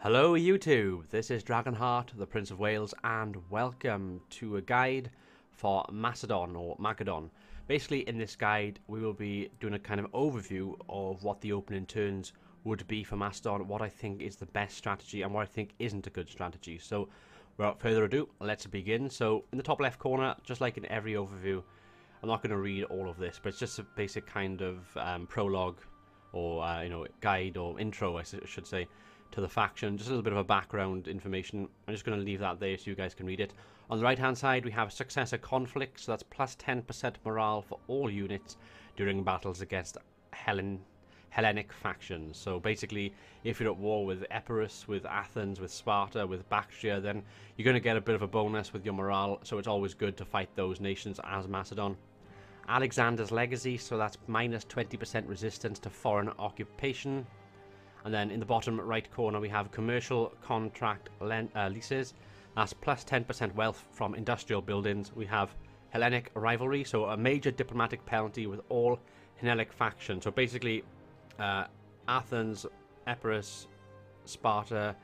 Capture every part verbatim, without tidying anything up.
Hello YouTube, this is Dragonheart, the Prince of Wales, and welcome to a guide for Macedon or Macedon. Basically, in this guide, we will be doing a kind of overview of what the opening turns would be for Macedon, what I think is the best strategy and what I think isn't a good strategy. So, without further ado, let's begin. So, in the top left corner, just like in every overview, I'm not going to read all of this, but it's just a basic kind of um, prologue or, uh, you know, guide or intro, I should say, to the faction, just a little bit of a background information. I'm just going to leave that there so you guys can read it. On the right hand side we have successor conflict, so that's plus ten percent morale for all units during battles against Hellen Hellenic factions. So basically, if you're at war with Epirus, with Athens, with Sparta, with Bactria, then you're going to get a bit of a bonus with your morale, so it's always good to fight those nations as Macedon. Alexander's legacy, so that's minus twenty percent resistance to foreign occupation. And then in the bottom right corner we have commercial contract uh, leases. That's plus ten percent wealth from industrial buildings. We have Hellenic rivalry, so a major diplomatic penalty with all Hellenic factions. So basically, uh, Athens, Epirus, Sparta,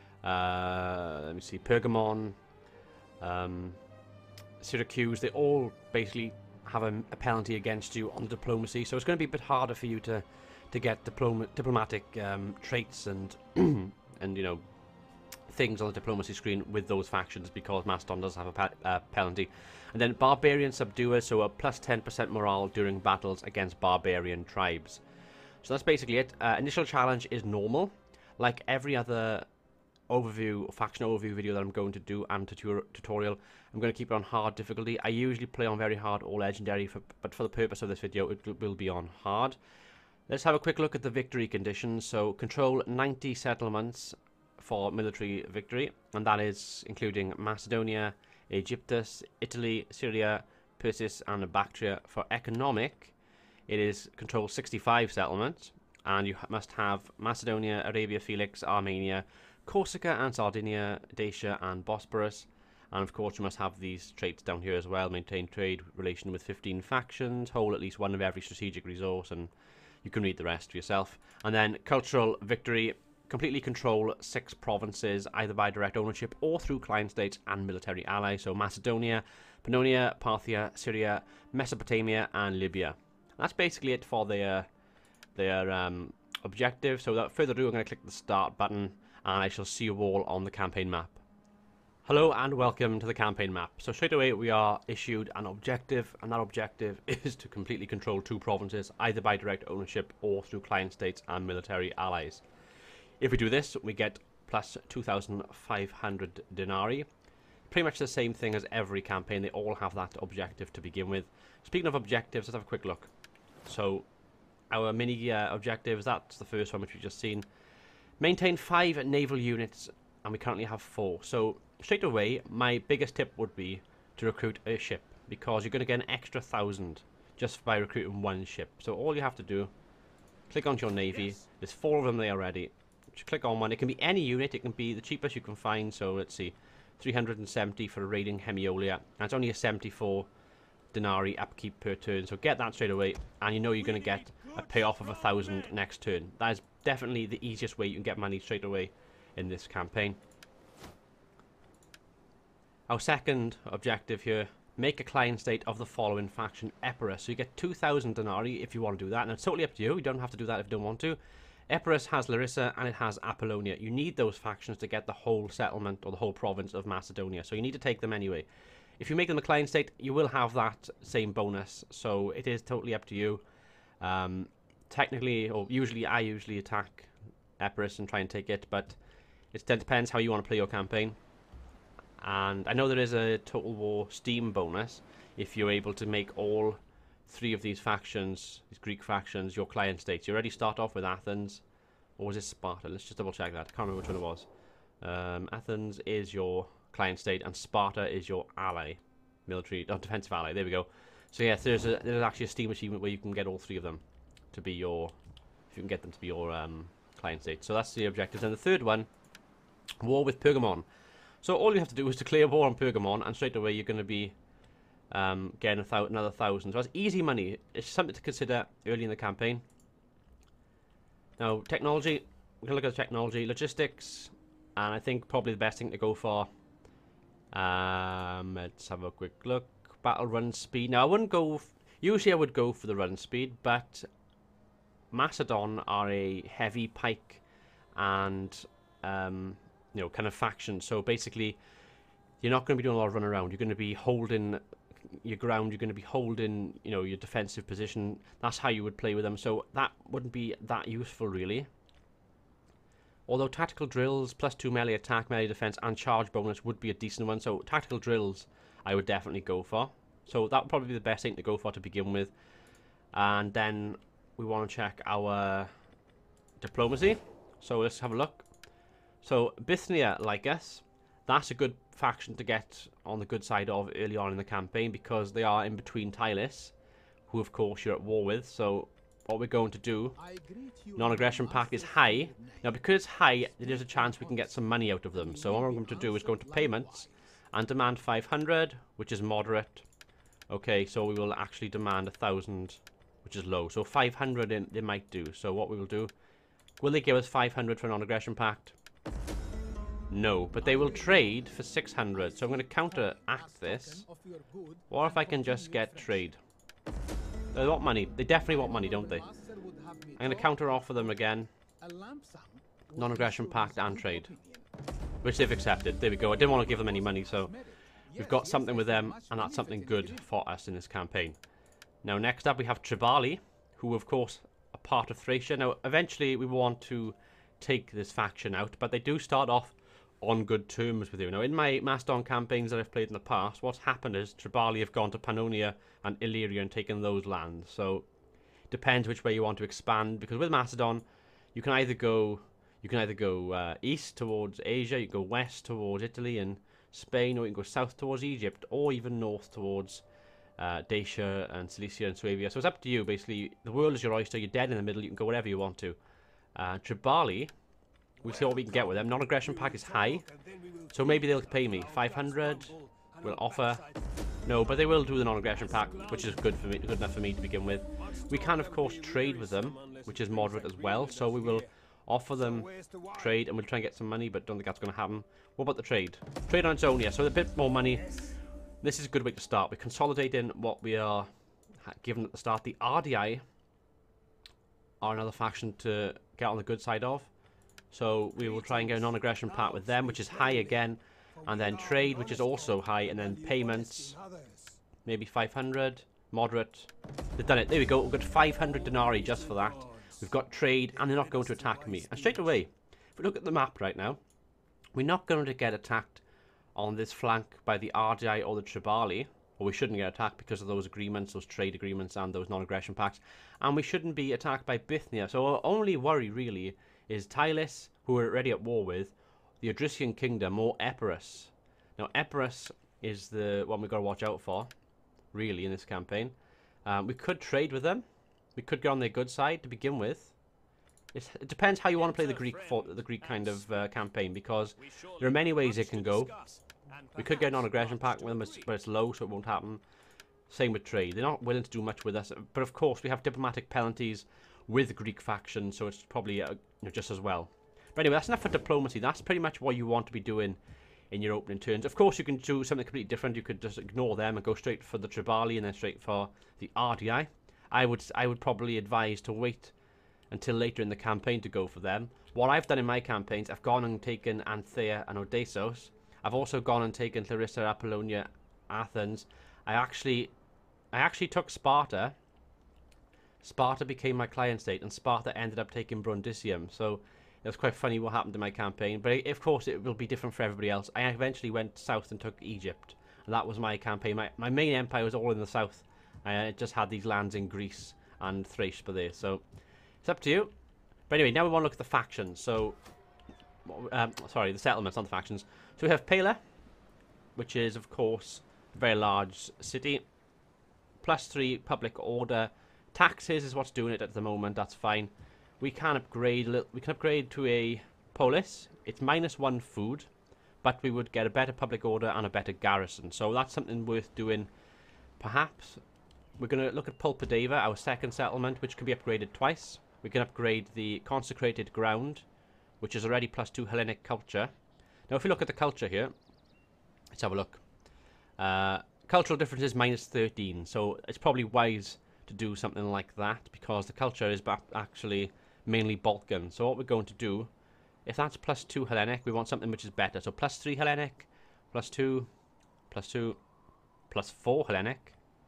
uh, let me see, Pergamon, um, Syracuse, they all basically have a, a penalty against you on diplomacy. So it's going to be a bit harder for you to to get diploma diplomatic um, traits and and you know things on the diplomacy screen with those factions, because Macedon does have a pe uh, penalty. And then barbarian subduers, so a plus ten percent morale during battles against barbarian tribes. So that's basically it. Uh, initial challenge is normal, like every other overview faction overview video that I'm going to do and tutor tutorial. I'm going to keep it on hard difficulty. I usually play on very hard or legendary, for, but for the purpose of this video it will be on hard. Let's have a quick look at the victory conditions. So control ninety settlements for military victory, and that is including Macedonia, Egyptus, Italy, Syria, Persis and Bactria. For economic, it is control sixty-five settlements, and you must have Macedonia, Arabia Felix, Armenia, Corsica and Sardinia, Dacia and Bosporus. And of course you must have these traits down here as well: maintain trade relation with fifteen factions, hold at least one of every strategic resource, and you can read the rest for yourself. And then cultural victory, completely control six provinces, either by direct ownership or through client states and military allies. So Macedonia, Pannonia, Parthia, Syria, Mesopotamia and Libya. That's basically it for their, their um, objective. So without further ado, I'm going to click the start button and I shall see you all on the campaign map. Hello and welcome to the campaign map. So straight away we are issued an objective, and that objective is to completely control two provinces, either by direct ownership or through client states and military allies. If we do this, we get plus two thousand five hundred denarii. Pretty much the same thing as every campaign, they all have that objective to begin with. Speaking of objectives, let's have a quick look. So our mini uh, objectives, that's the first one which we've just seen. Maintain five naval units, and we currently have four. So straight away, my biggest tip would be to recruit a ship, because you're going to get an extra thousand just by recruiting one ship. So all you have to do, click onto your navy. Yes. There's four of them there already. Just click on one. It can be any unit. It can be the cheapest you can find. So let's see, three hundred seventy for raiding Hemiolia. And it's only a seventy-four denarii upkeep per turn. So get that straight away, and you know you're going to get a payoff of a thousand next turn. That is definitely the easiest way you can get money straight away in this campaign. Our second objective here, make a client state of the following faction: Epirus. So you get two thousand denarii if you want to do that, and it's totally up to you. You don't have to do that if you don't want to. Epirus has Larissa and it has Apollonia. You need those factions to get the whole settlement or the whole province of Macedonia, so you need to take them anyway. If you make them a client state, you will have that same bonus, so it is totally up to you. Um, technically, or usually, I usually attack Epirus and try and take it, but it depends how you want to play your campaign. And I know there is a Total War Steam bonus if you're able to make all three of these factions, these Greek factions, your client states. You already start off with Athens, or was it Sparta? Let's just double check that. I can't remember which one it was. Um, Athens is your client state, and Sparta is your ally, military, oh, defensive ally. There we go. So yeah, there's a, there's actually a Steam achievement where you can get all three of them to be your, if you can get them to be your um, client state. So that's the objectives. And the third one, war with Pergamon. So all you have to do is declare war on Pergamon, and straight away you're going to be um, getting a thou another thousand. So that's easy money. It's something to consider early in the campaign. Now, technology, we're going to look at technology. Logistics, And I think probably the best thing to go for, um, let's have a quick look, battle run speed. Now I wouldn't go, f usually I would go for the run speed, but Macedon are a heavy pike and, um, you know, kind of faction. So basically, you're not going to be doing a lot of run around. You're going to be holding your ground. You're going to be holding, you know, your defensive position. That's how you would play with them. So that wouldn't be that useful, really. Although tactical drills, plus two melee attack, melee defense, and charge bonus would be a decent one. So tactical drills, I would definitely go for. So that would probably be the best thing to go for to begin with. And then we want to check our diplomacy. So let's have a look. So Bithynia, like us, that's a good faction to get on the good side of early on in the campaign, because they are in between Tylis, who of course you're at war with. So what we're going to do, non-aggression pact is high. Now because it's high, there's a chance we can get some money out of them. So what we're going to do is go into payments and demand five hundred, which is moderate. Okay, so we will actually demand one thousand, which is low. So five hundred in, they might do. So what we will do, will they give us five hundred for non-aggression pact? No, but they will trade for six hundred. So I'm going to counteract this. What if I can just get trade? They want money. They definitely want money, don't they? I'm going to counter offer them again. Non-aggression pact and trade, which they've accepted. There we go. I didn't want to give them any money, so we've got something with them, and that's something good for us in this campaign. Now, next up we have Tribali, who of course are part of Thracia. Now, eventually we want to take this faction out, but they do start off on good terms with you. Now, in my Macedon campaigns that I've played in the past, what's happened is Tribali have gone to Pannonia and Illyria and taken those lands. So depends which way you want to expand, because with Macedon, you can either go you can either go uh, east towards Asia, you can go west towards Italy and Spain, or you can go south towards Egypt, or even north towards uh, Dacia and Cilicia and Suabia. So it's up to you. Basically, the world is your oyster. You're dead in the middle. You can go wherever you want to. Uh, Tribali, we'll see what we can get with them. Non-aggression pact is high, so maybe they'll pay me five hundred. We'll offer. No, but they will do the non-aggression pact, which is good for me, good enough for me to begin with. We can, of course, trade with them, which is moderate as well. So we will offer them trade, and we'll try and get some money, but don't think that's going to happen. What about the trade? Trade on its own, yeah. So a bit more money. This is a good way to start. We're consolidating what we are given at the start. The R D I are another faction to get on the good side of. So we will try and get a non-aggression pact with them, which is high again. And then trade, which is also high. And then payments, maybe five hundred. Moderate. They've done it. There we go. We've got five hundred denarii just for that. We've got trade, and they're not going to attack me. And straight away, if we look at the map right now, we're not going to get attacked on this flank by the R D I or the Tribali. Or we shouldn't get attacked because of those agreements, those trade agreements, and those non-aggression pacts. And we shouldn't be attacked by Bithynia. So our only worry, really, is Tylis, who we're already at war with, the Odrysian Kingdom, or Epirus. Now, Epirus is the one we've got to watch out for, really, in this campaign. Um, we could trade with them. We could get on their good side to begin with. It's, it depends how you want to play the Greek for, the Greek kind of uh, campaign, because there are many ways it can go. We could get a non-aggression pact with them, but it's low, so it won't happen. Same with trade. They're not willing to do much with us, but of course we have diplomatic penalties with the Greek faction, so it's probably uh, you know, just as well. But anyway, that's enough for diplomacy. That's pretty much what you want to be doing in your opening turns. Of course, you can do something completely different. You could just ignore them and go straight for the Tribali and then straight for the R D I. I would, I would probably advise to wait until later in the campaign to go for them. What I've done in my campaigns, I've gone and taken Anthea and Odessos. I've also gone and taken Larissa, Apollonia, Athens. I actually, I actually took Sparta. Sparta became my client state, and Sparta ended up taking Brundisium. So it was quite funny what happened in my campaign. But of course, it will be different for everybody else. I eventually went south and took Egypt, and that was my campaign. My, my main empire was all in the south. I just had these lands in Greece and Thrace for there. So it's up to you. But anyway, now we want to look at the factions. So, um, sorry, the settlements, not the factions. So we have Pela, which is, of course, a very large city. Plus three public order. Taxes is what's doing it at the moment. That's fine. We can upgrade. We can upgrade to a polis. It's minus one food, but we would get a better public order and a better garrison. So that's something worth doing. Perhaps we're going to look at Pulpadeva, our second settlement, which can be upgraded twice. We can upgrade the consecrated ground, which is already plus two Hellenic culture. Now, if you look at the culture here, let's have a look. Uh, cultural differences minus thirteen, so it's probably wise to do something like that because the culture is actually mainly Balkan. So what we're going to do, if that's plus two Hellenic, we want something which is better. So plus three Hellenic, plus two, plus two, plus four Hellenic.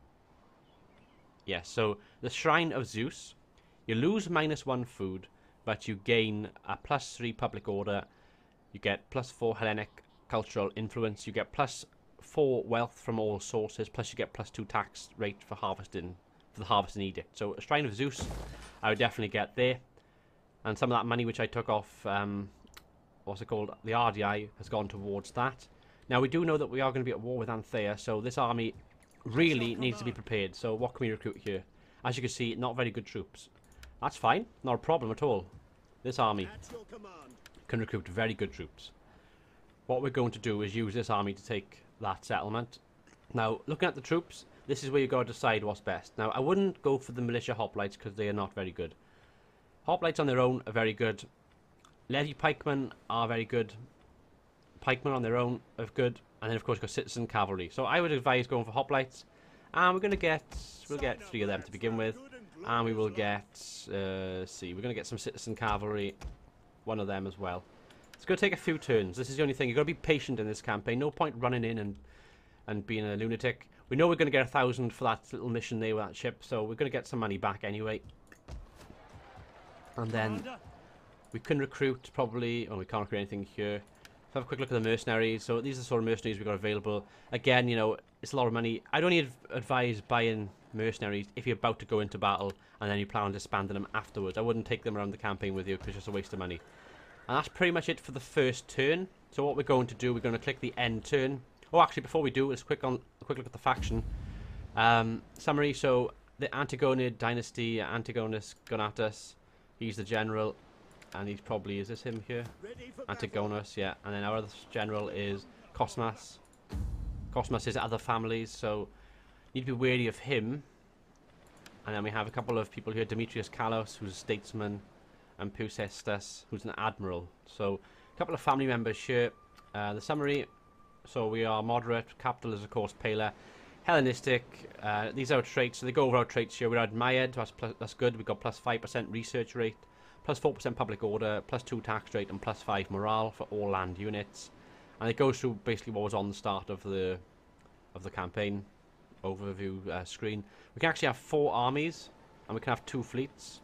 Yes, so the Shrine of Zeus, you lose minus one food, but you gain a plus three public order. You get plus four Hellenic cultural influence. You get plus four wealth from all sources, plus you get plus two tax rate for harvesting, for the harvesting edict. So a Shrine of Zeus, I would definitely get there. And some of that money which I took off, um, what's it called, the R D I, has gone towards that. Now we do know that we are going to be at war with Anthea, so this army really needs to be prepared. So what can we recruit here? As you can see, not very good troops. That's fine, not a problem at all. This army can recruit very good troops. What we're going to do is use this army to take that settlement. Now, looking at the troops, this is where you got to decide what's best. Now, I wouldn't go for the militia hoplites because they are not very good. Hoplites on their own are very good. Levy pikemen are very good. Pikemen on their own are good. And then, of course, you've got citizen cavalry. So I would advise going for hoplites. And we're going to get, we'll get three of them to begin with. And we will get, uh, let's see, we're going to get some citizen cavalry. One of them as well. It's going to take a few turns. This is the only thing. You've got to be patient in this campaign. No point running in and, and being a lunatic. We know we're going to get a thousand for that little mission there with that ship. So we're going to get some money back anyway. And then we can recruit probably... Oh, we can't recruit anything here. Let's have a quick look at the mercenaries. So these are the sort of mercenaries we've got available. Again, you know, it's a lot of money. I don't need advise buying mercenaries if you're about to go into battle and then you plan on disbanding them afterwards. I wouldn't take them around the campaign with you because it's just a waste of money. And that's pretty much it for the first turn. So what we're going to do, we're going to click the end turn. Oh, actually, before we do, let's quick on a quick look at the faction um, summary. So the Antigonid dynasty, Antigonus Gonatus, he's the general, and he's probably, is this him here? Antigonus, yeah. And then our other general is Cosmas. Cosmas is other families, so need to be wary of him. And then we have a couple of people here, Demetrius Kalos, who's a statesman, and Pusestas, who's an admiral. So a couple of family members here. Uh, the summary, so we are moderate, capital is of course Paler, Hellenistic, uh, these are our traits, so they go over our traits here. We're admired, that's, plus, that's good, we've got plus five percent research rate, plus four percent public order, plus two tax rate, and plus five morale for all land units. And it goes through basically what was on the start of the of the campaign overview uh, screen. We can actually have four armies, and we can have two fleets.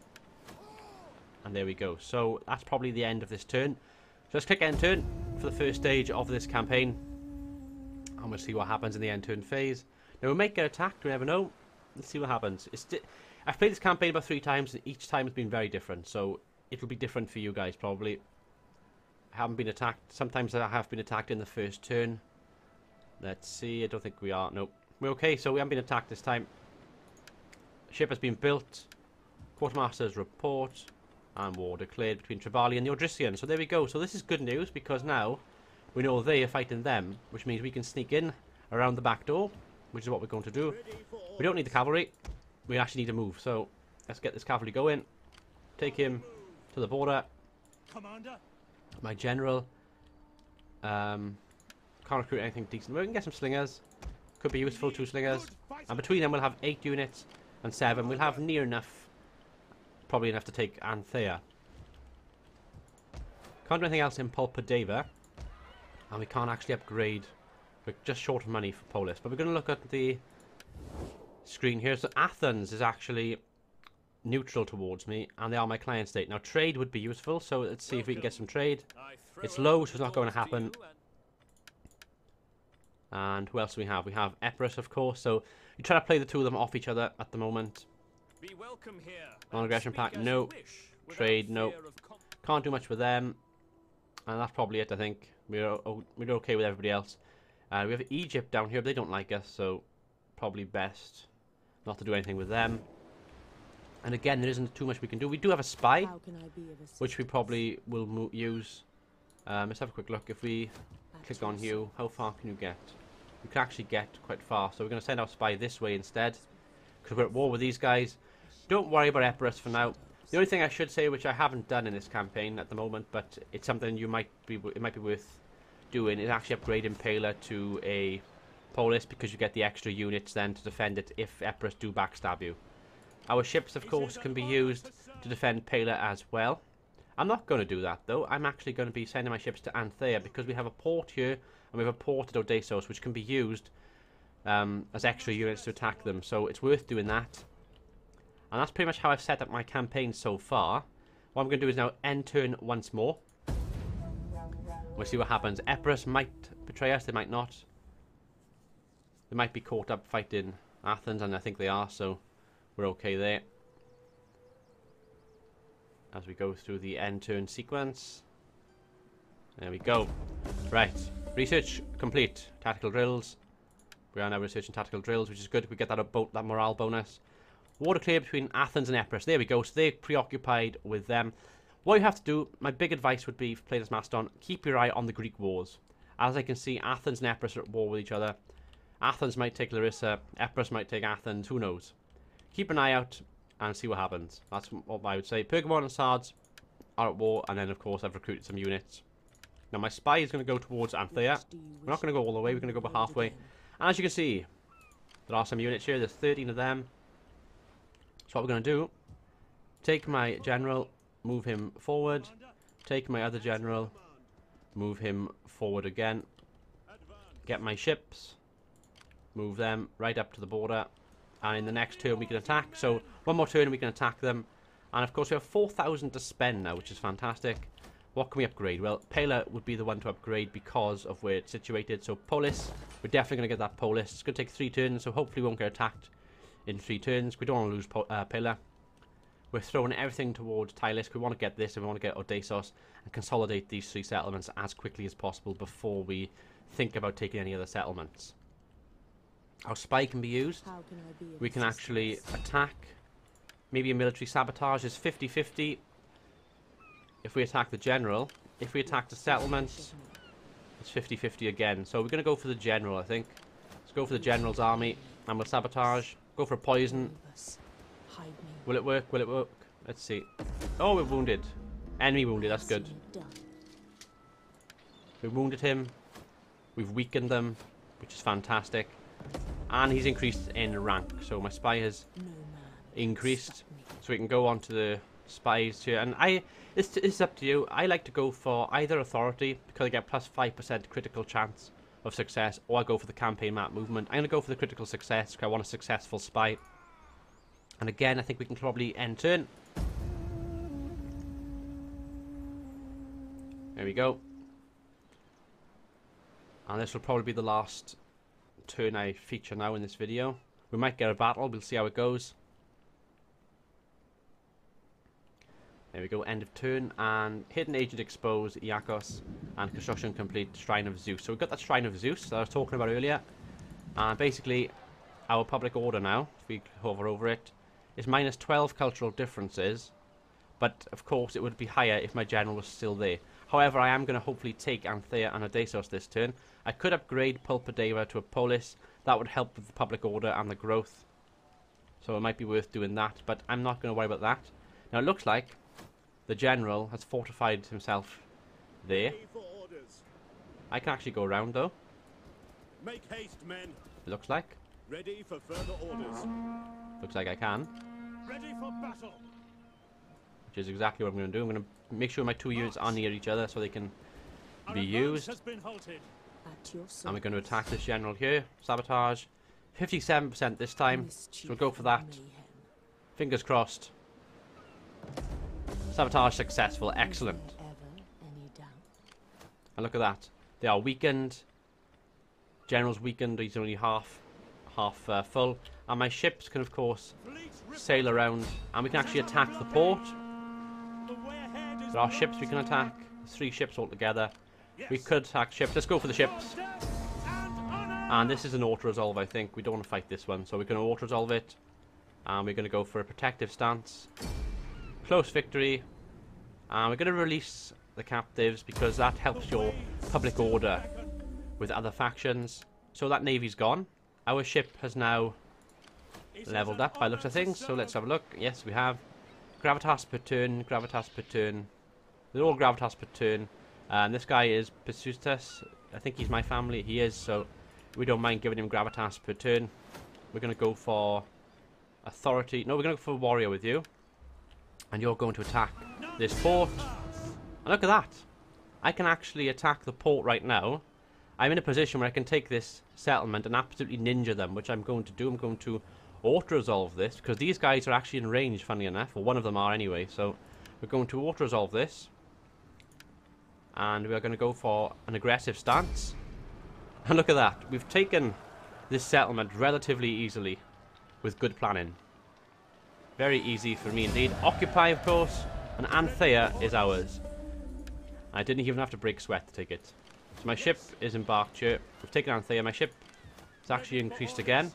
And there we go. So that's probably the end of this turn. So let's click end turn for the first stage of this campaign. And we'll see what happens in the end turn phase. Now we might get attacked, we never know. Let's see what happens. It's I've played this campaign about three times, and each time has been very different. So it'll be different for you guys probably. I haven't been attacked. Sometimes I have been attacked in the first turn. Let's see. I don't think we are. Nope. We're okay. So we haven't been attacked this time. Ship has been built. Quartermaster's report. And war declared between Trevali and the Odrysian. So there we go. So this is good news because now we know they are fighting them, which means we can sneak in around the back door, which is what we're going to do. We don't need the cavalry. We actually need to move. So let's get this cavalry going. Take him to the border. Commander. My general. Um, can't recruit anything decent. We can get some slingers. Could be useful, two slingers. And between them we'll have eight units and seven. We'll have near enough. Probably enough to take Anthea. Can't do anything else in Pulpadeva. And we can't actually upgrade. We're just short of money for Polis. But we're going to look at the screen here. So Athens is actually neutral towards me. And they are my client state. Now trade would be useful. So let's see if we can get some trade. It's low, so it's not going to happen. And who else do we have? We have Epirus, of course. So you try to play the two of them off each other at the moment. Be welcome here. Non-aggression pact, no. Trade, no. Can't do much with them. And that's probably it, I think. We're, oh, we're okay with everybody else. Uh, we have Egypt down here, but they don't like us, so probably best not to do anything with them. And again, there isn't too much we can do. We do have a spy, which we probably will mo use. Um, let's have a quick look. If we click on you, how far can you get? You can actually get quite far. So we're going to send our spy this way instead, because we're at war with these guys. Don't worry about Epirus for now. The only thing I should say, which I haven't done in this campaign at the moment, but it's something you might be, it might be worth doing is actually upgrading Pela to a Polis, because you get the extra units then to defend it if Epirus do backstab you. Our ships, of course, can be used to defend Pela as well. I'm not going to do that, though. I'm actually going to be sending my ships to Anthea, because we have a port here, and we have a port at Odessos, which can be used um, as extra units to attack them. So it's worth doing that. And that's pretty much how I've set up my campaign so far. What I'm going to do is now end turn once more. We'll see what happens. Epirus might betray us, they might not. They might be caught up fighting Athens, and I think they are, so we're okay there. As we go through the end turn sequence. There we go. Right. Research complete. Tactical drills. We are now researching tactical drills, which is good. We get that boat, that morale bonus. Water clear between Athens and Epirus. There we go. So they're preoccupied with them. What you have to do, my big advice would be, for players Macedon, keep your eye on the Greek wars. As I can see, Athens and Epirus are at war with each other. Athens might take Larissa. Epirus might take Athens. Who knows? Keep an eye out and see what happens. That's what I would say. Pergamon and Sardes are at war, and then, of course, I've recruited some units. Now, my spy is going to go towards Anthea. We're not going to go all the way. We're going to go about halfway. And as you can see, there are some units here. There's thirteen of them. So what we're going to do, take my general, move him forward. Take my other general, move him forward again. Get my ships, move them right up to the border. And in the next turn we can attack. So one more turn and we can attack them. And of course we have four thousand to spend now, which is fantastic. What can we upgrade? Well, Pela would be the one to upgrade because of where it's situated. So Polis, we're definitely going to get that Polis. It's going to take three turns, so hopefully we won't get attacked in three turns. We don't want to lose po uh, Pela. We're throwing everything towards Tylisk. We want to get this, and we want to get Odessos and consolidate these three settlements as quickly as possible before we think about taking any other settlements. Our spy can be used. Can be we can actually attack. Maybe a military sabotage is fifty fifty. If we attack the general. If we attack the settlements, it's fifty fifty again. So we're going to go for the general, I think. Let's go for the general's army. And we'll sabotage. Go for a poison. Will it work? Will it work? Let's see. Oh, we're wounded. Enemy wounded. That's good. We wounded him. We've weakened them, which is fantastic. And he's increased in rank. So my spy has increased. So we can go on to the spies here. And I, it's, it's up to you. I like to go for either authority, because I get plus five percent critical chance of success, or I go for the campaign map movement. I'm going to go for the critical success, because I want a successful spy. And again, I think we can probably end turn. There we go. And this will probably be the last turn I feature now in this video. We might get a battle, we'll see how it goes. There we go, end of turn. And hidden agent exposed, Iakos, and construction complete, Shrine of Zeus. So we've got that Shrine of Zeus that I was talking about earlier. And basically, our public order now, if we hover over it, is minus twelve cultural differences. But of course it would be higher if my general was still there. However, I am going to hopefully take Anthea and Odessos this turn. I could upgrade Pulpadeva to a polis. That would help with the public order and the growth. So it might be worth doing that, but I'm not going to worry about that. Now it looks like the general has fortified himself there. I can actually go around though. Make haste, men. It looks like. Ready for further orders. Looks like I can. Ready for battle. Which is exactly what I'm going to do. I'm going to make sure my two units are near each other so they can be used. Has been halted. And we're going to attack this general here. Sabotage. fifty-seven percent this time. So we'll go for that. Fingers crossed. Sabotage successful. Excellent. And look at that. They are weakened. General's weakened. He's only half, half uh, full. And my ships can, of course, sail around. And we can actually attack the port. There are ships we can attack. There's three ships altogether. We could attack ships. Let's go for the ships. And this is an auto-resolve, I think. We don't want to fight this one. So we're going to auto-resolve it. And we're going to go for a protective stance. Close victory. And we're going to release the captives, because that helps your public order with other factions. So that navy's gone. Our ship has now leveled up by looks of things. So let's have a look. Yes, we have. Gravitas per turn. Gravitas per turn. They're all gravitas per turn. And this guy is Pursutus. I think he's my family. He is, so we don't mind giving him gravitas per turn. We're going to go for authority. No, we're going to go for warrior with you. And you're going to attack this port. And look at that. I can actually attack the port right now. I'm in a position where I can take this settlement and absolutely ninja them, which I'm going to do. I'm going to auto-resolve this, because these guys are actually in range, funny enough. Well, one of them are anyway, so we're going to auto-resolve this. And we're going to go for an aggressive stance. And look at that. We've taken this settlement relatively easily with good planning. Very easy for me indeed. Occupy, of course, and Anthea is ours. I didn't even have to break sweat to take it. So my ship is embarked here. We've taken Anthea. My ship is actually increased again.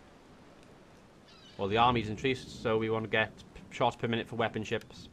Well, the army's increased, so we want to get shots per minute for weapon ships.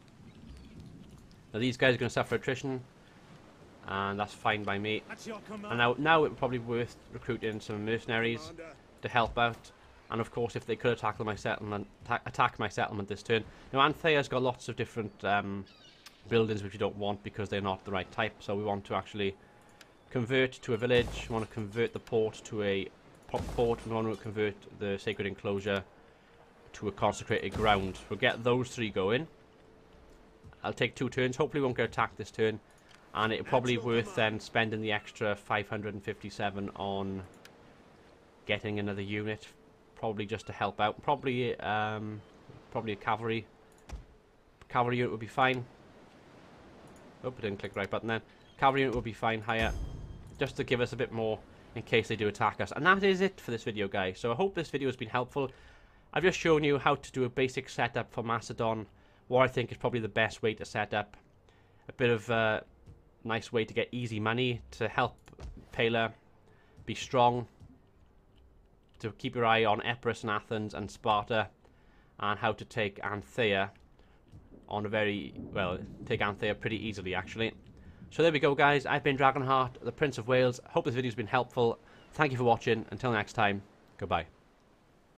Now these guys are going to suffer attrition, and that's fine by me. And now, now it would probably be worth recruiting some mercenaries to help out. And of course, if they could attack my settlement, attack my settlement this turn. Now Anthea's got lots of different um, buildings which we don't want because they're not the right type. So we want to actually convert to a village. We want to convert the port to a port. We want to convert the sacred enclosure to a consecrated ground. We'll get those three going. I'll take two turns. Hopefully we won't get attacked this turn. And it's probably worth then spending the extra five hundred fifty-seven on getting another unit. Probably just to help out. Probably um, probably a cavalry. Cavalry unit would be fine. Oh, I didn't click the right button then. Cavalry unit would be fine higher. Just to give us a bit more in case they do attack us. And that is it for this video, guys. So I hope this video has been helpful. I've just shown you how to do a basic setup for Macedon. What I think is probably the best way to set up. A bit of a nice way to get easy money to help Pela be strong. To keep your eye on Epirus and Athens and Sparta. And how to take Anthea on a very, well, take Anthea pretty easily actually. So there we go, guys. I've been Dragonheart, the Prince of Wales. Hope this video has been helpful. Thank you for watching. Until next time, goodbye.